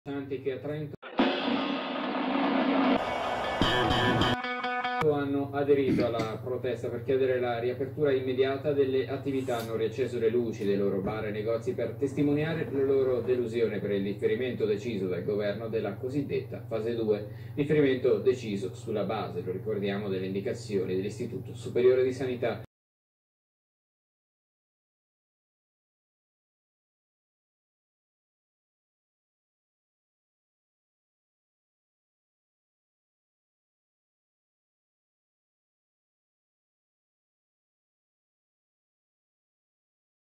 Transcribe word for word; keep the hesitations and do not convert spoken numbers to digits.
Che a Trento hanno aderito alla protesta per chiedere la riapertura immediata delle attività, hanno riacceso le luci dei loro bar e negozi per testimoniare la loro delusione per il differimento deciso dal governo della cosiddetta fase due, differimento deciso sulla base, lo ricordiamo, delle indicazioni dell'Istituto Superiore di Sanità.